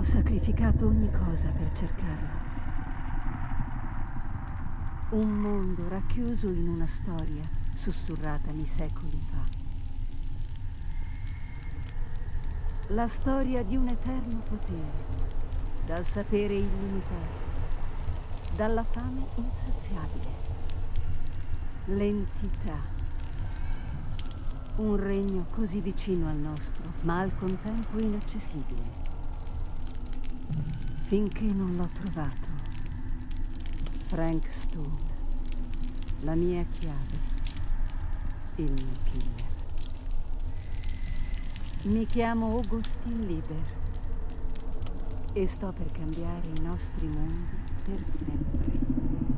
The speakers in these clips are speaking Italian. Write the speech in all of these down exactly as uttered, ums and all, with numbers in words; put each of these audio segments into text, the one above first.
sacrificato ogni cosa per cercarla. Un mondo racchiuso in una storia sussurratami secoli fa. La storia di un eterno potere, dal sapere illimitato, dalla fame insaziabile. L'entità. Un regno così vicino al nostro, ma al contempo inaccessibile. Finché non l'ho trovato. Frank Stone. La mia chiave. Il mio killer. Mi chiamo Augustin Lieber. E sto per cambiare i nostri mondi per sempre.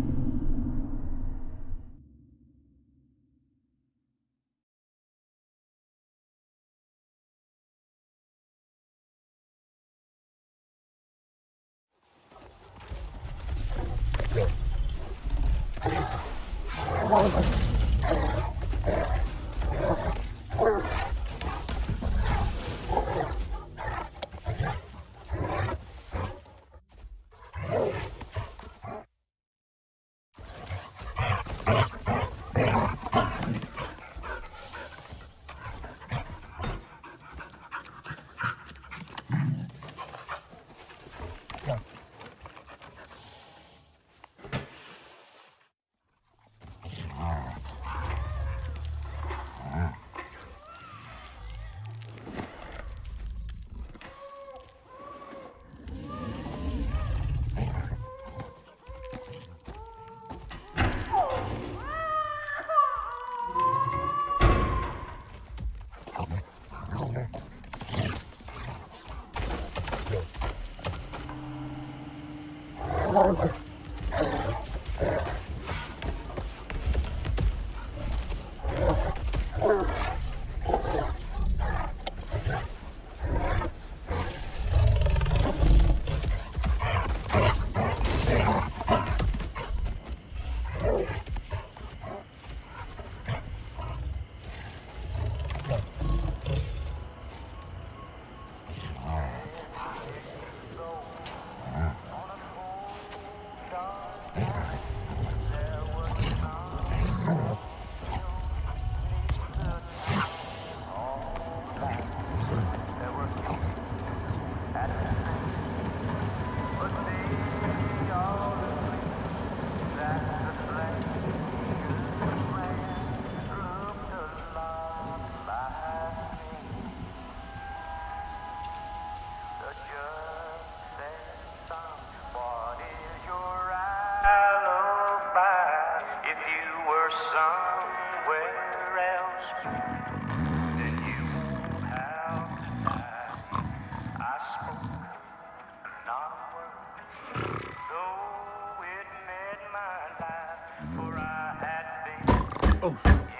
Oh.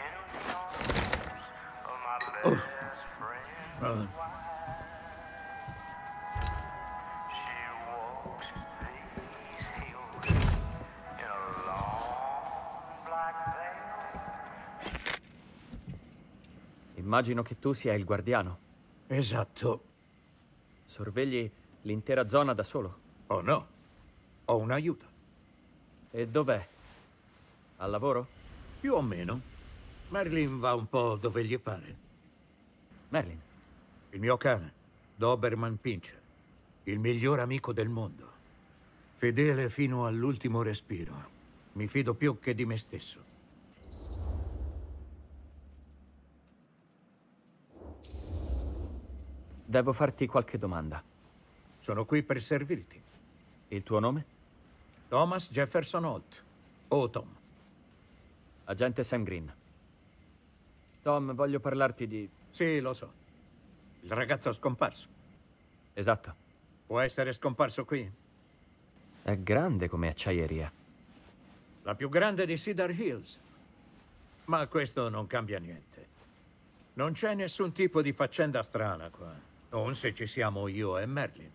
Oh. Brother. Immagino che tu sia il guardiano. Esatto. Sorvegli l'intera zona da solo? Oh no, ho un aiuto. E dov'è? Al lavoro? Più o meno. Merlin va un po' dove gli pare. Merlin? Il mio cane, Doberman Pinscher. Il miglior amico del mondo. Fedele fino all'ultimo respiro. Mi fido più che di me stesso. Devo farti qualche domanda. Sono qui per servirti. Il tuo nome? Thomas Jefferson Holt. O Tom. Agente Sam Green. Tom, voglio parlarti di... Sì, lo so. Il ragazzo scomparso. Esatto. Può essere scomparso qui? È grande come acciaieria. La più grande di Cedar Hills. Ma questo non cambia niente. Non c'è nessun tipo di faccenda strana qua. Non se ci siamo io e Merlin.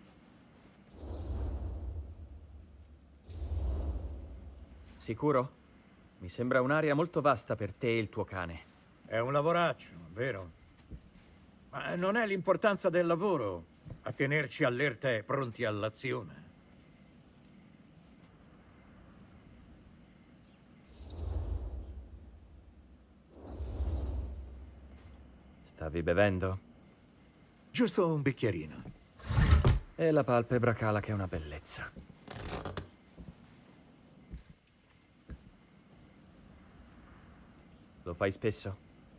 Sicuro? Mi sembra un'area molto vasta per te e il tuo cane. È un lavoraccio, vero? Ma non è l'importanza del lavoro A tenerci allerta e pronti all'azione. Stavi bevendo? Giusto un bicchierino. E la palpebra cala che è una bellezza. Lo fai spesso?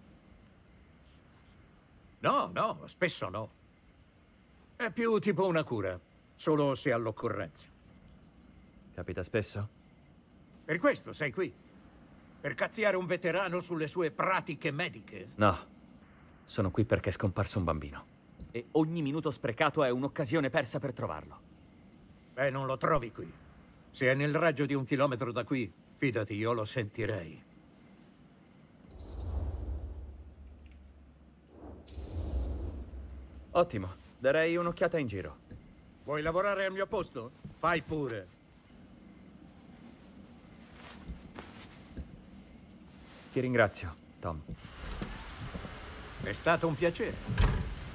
No, no, spesso no. È più tipo una cura, solo se all'occorrenza. Capita spesso? Per questo sei qui. Per cazziare un veterano sulle sue pratiche mediche. No. Sono qui perché è scomparso un bambino. E ogni minuto sprecato è un'occasione persa per trovarlo. Beh, non lo trovi qui. Se è nel raggio di un chilometro da qui, fidati, io lo sentirei. Ottimo. Darei un'occhiata in giro. Vuoi lavorare al mio posto? Fai pure. Ti ringrazio, Tom. È stato un piacere.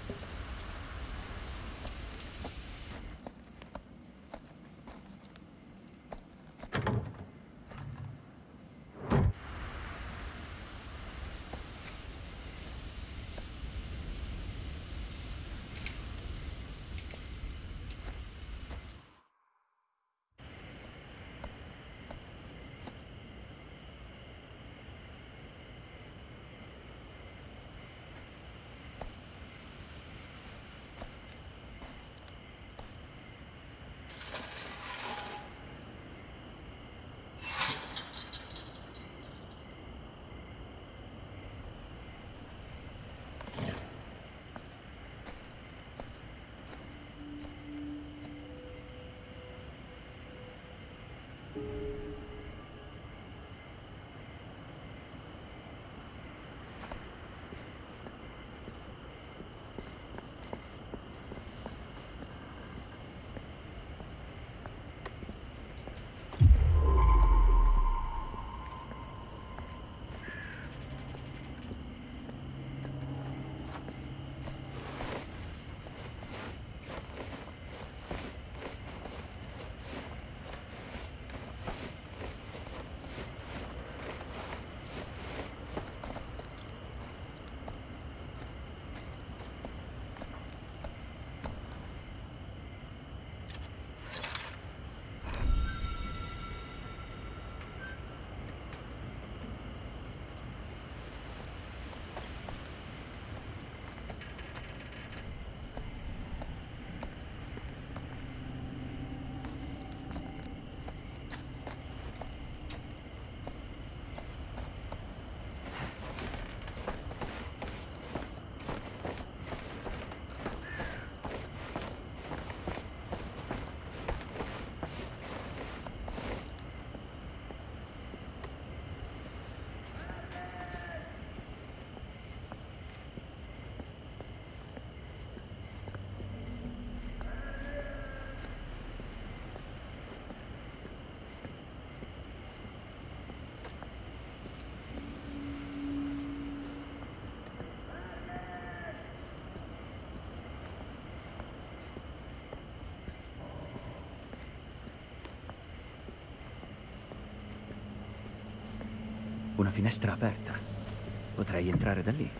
Una finestra aperta. Potrei entrare da lì.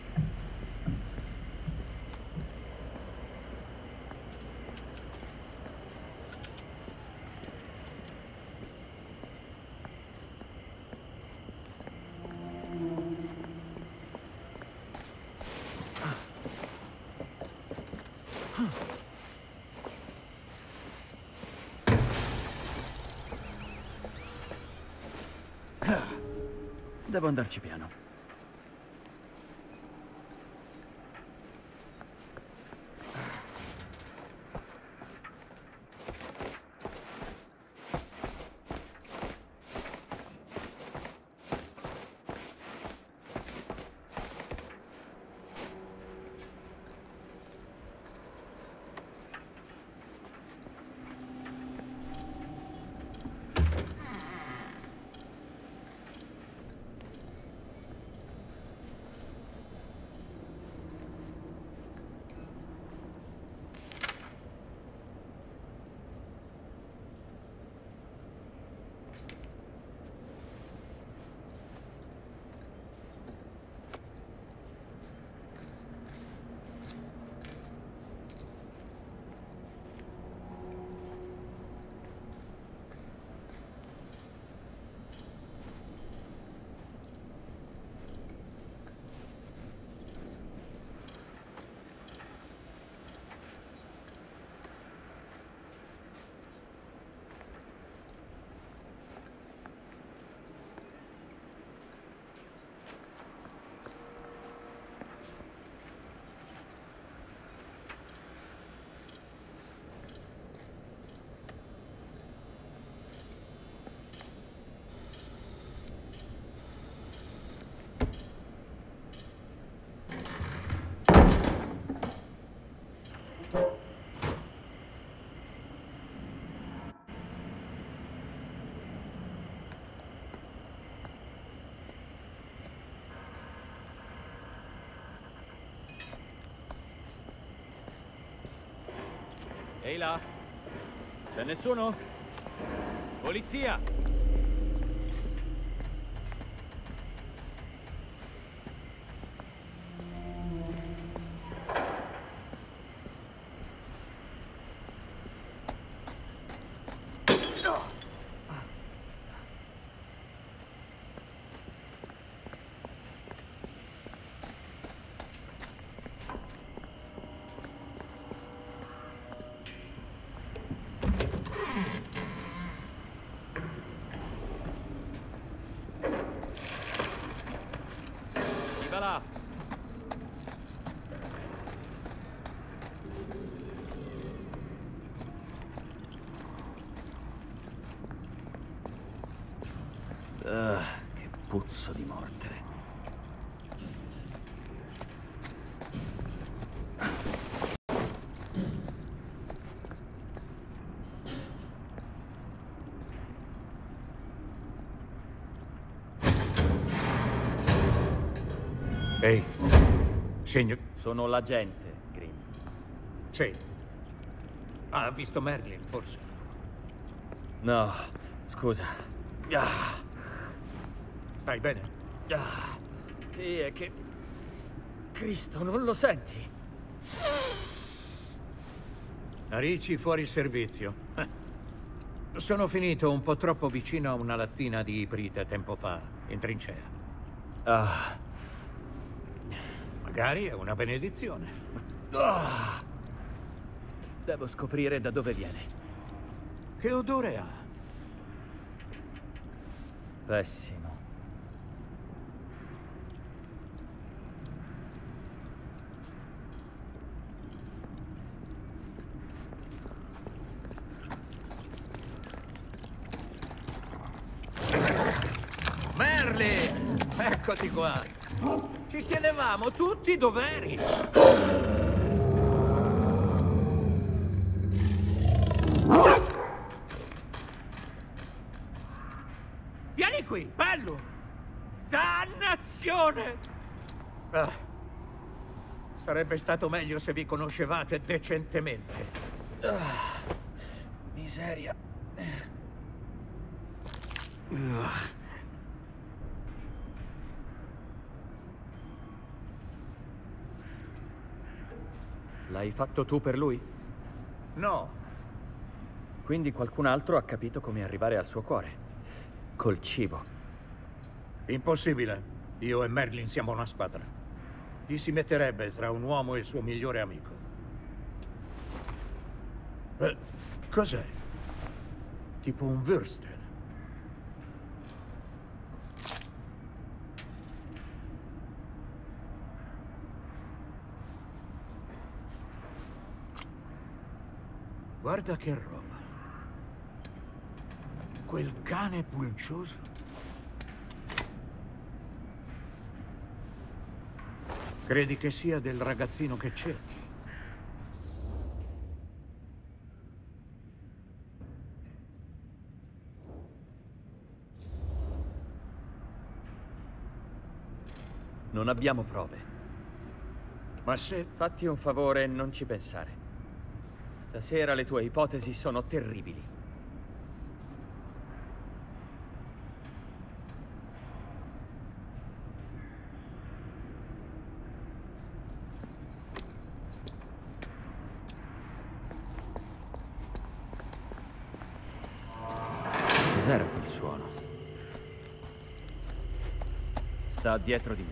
Devo andarci piano. Ehi là? C'è nessuno? Polizia! Chi va là? Ah, che puzzo di morte. Ehi, signor... Sono l'agente, Grimm. Sì. Ha visto Merlin, forse? No, scusa. Ah, Stai bene? ah, sì, è che... Cristo, non lo senti? Narici fuori servizio. Eh. Sono finito un po' troppo vicino a una lattina di iprite tempo fa, in trincea. Ah, Magari è una benedizione. ah. Devo scoprire da dove viene. Che odore ha? Pessimo. Merlin! Eccoti qua! Ci chiedevamo tutti dov'eri! Vieni qui, bello! Dannazione! Ah, sarebbe stato meglio se vi conoscevate decentemente. Ah, miseria. Ah. L'hai fatto tu per lui? No, Quindi qualcun altro ha capito come arrivare al suo cuore. Col cibo. impossibile. Io e Merlin siamo una squadra. Chi si metterebbe tra un uomo e il suo migliore amico? Eh, cos'è? Tipo un Würstel? Guarda che roba. Quel cane pulcioso. Credi che sia del ragazzino che cerchi? Non abbiamo prove. Ma se... Fatti un favore e non ci pensare. Stasera le tue ipotesi sono terribili. Cos'era quel suono? Sta dietro di me.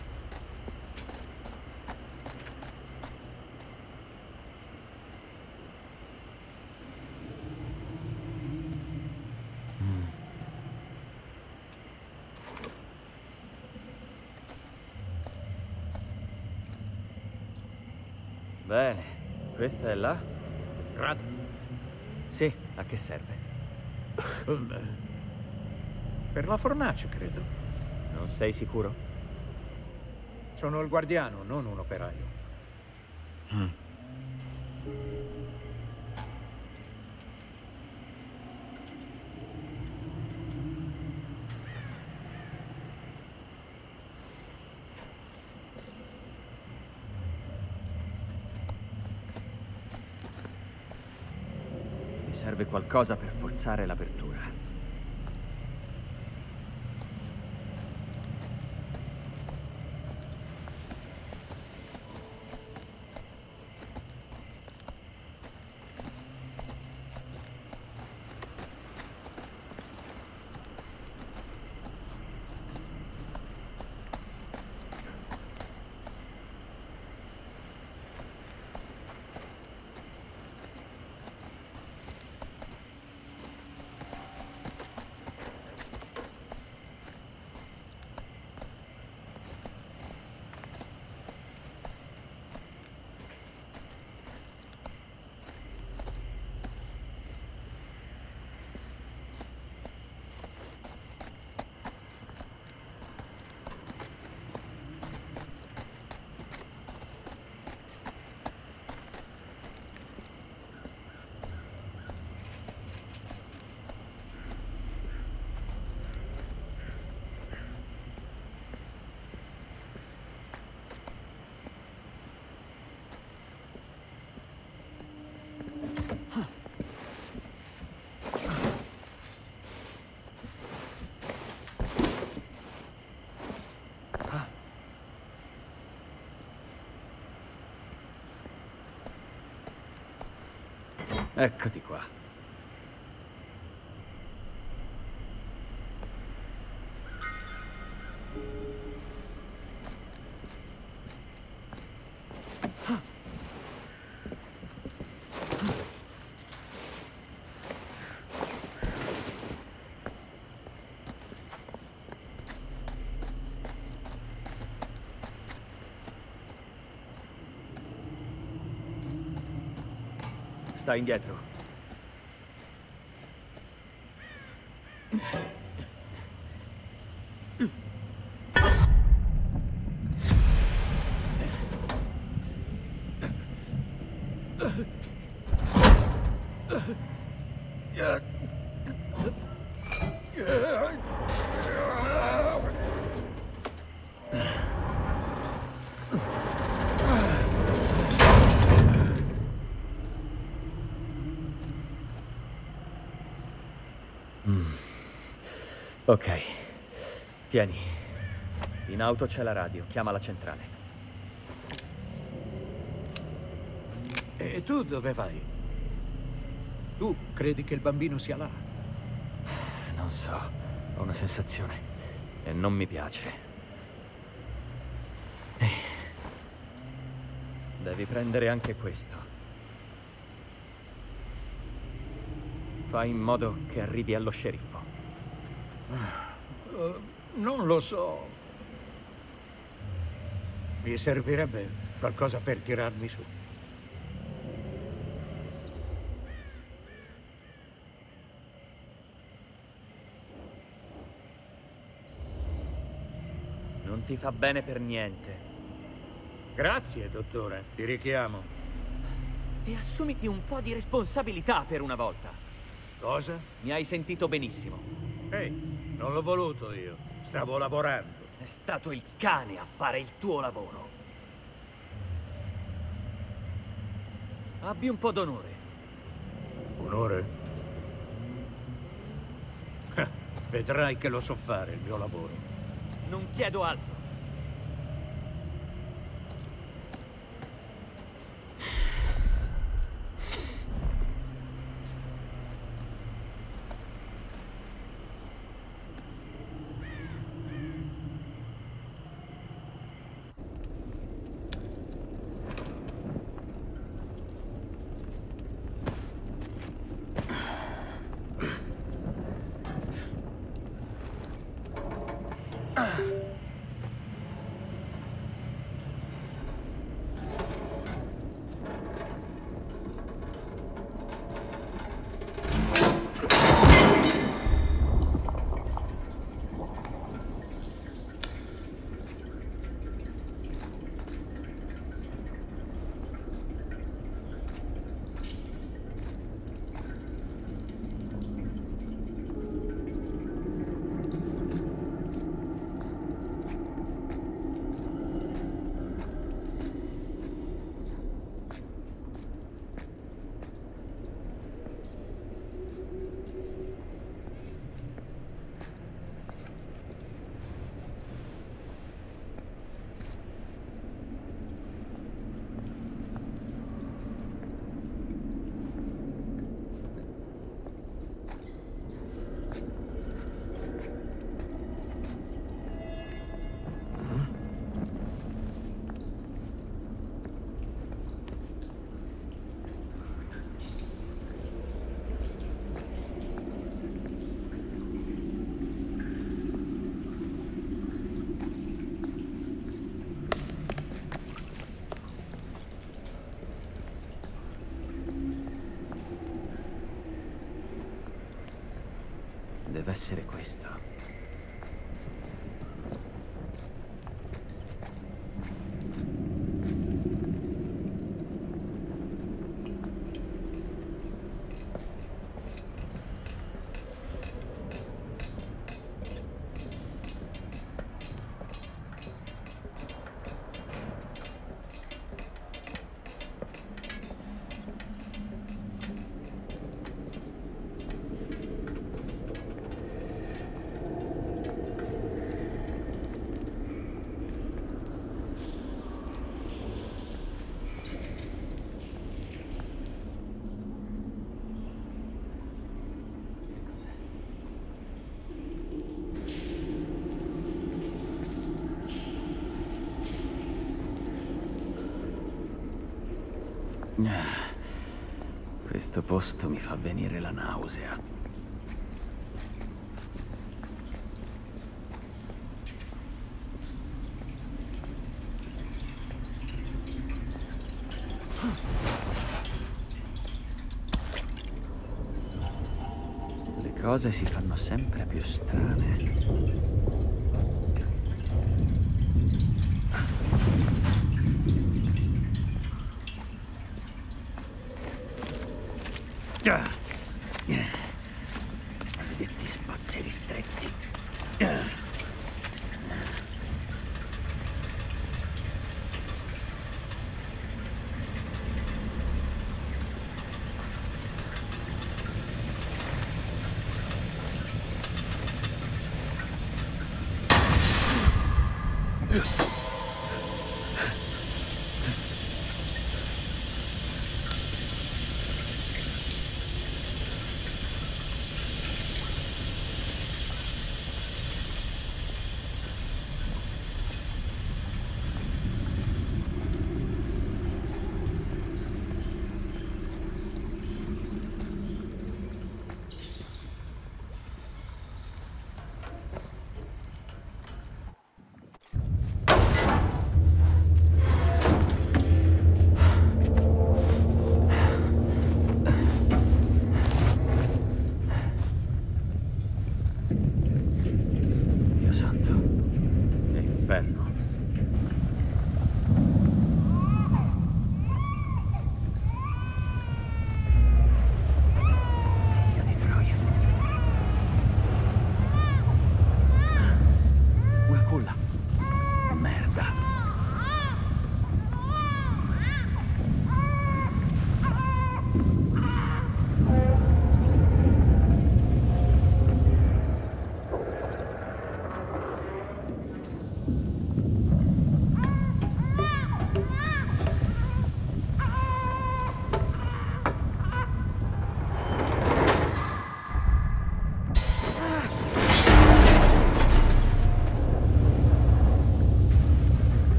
Bene, questa è la? Rada. Sì, a che serve? Per la fornace, credo. Non sei sicuro? Sono il guardiano, non un operaio. Mm. Serve qualcosa per forzare l'apertura. Eccoti qua. Sta indietro. Ok. Tieni. In auto c'è la radio. Chiama la centrale. E tu dove vai? Tu credi che il bambino sia là? Non so. Ho una sensazione. E non mi piace. Devi prendere anche questo. Fai in modo che arrivi allo sceriffo. Uh, non lo so. Mi servirebbe qualcosa per tirarmi su. Non ti fa bene per niente. Grazie, dottore. Ti richiamo. E assumiti un po' di responsabilità per una volta. Cosa? Mi hai sentito benissimo. Ehi, non l'ho voluto io. Stavo lavorando. È stato il cane a fare il tuo lavoro. Abbi un po' d'onore. Onore? Vedrai che lo so fare, il mio lavoro. Non chiedo altro. deve essere questo. Questo posto mi fa venire la nausea. Le cose si fanno sempre più strane. Maledetti spazi ristretti.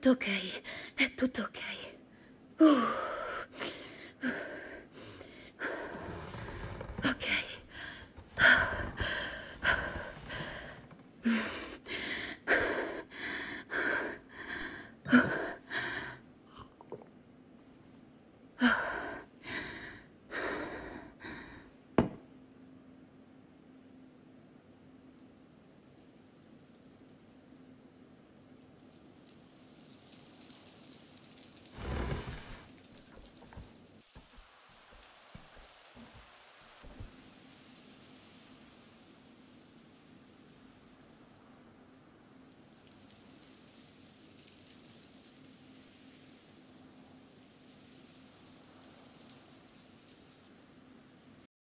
tutto ok, è tutto ok. Uh. Ok.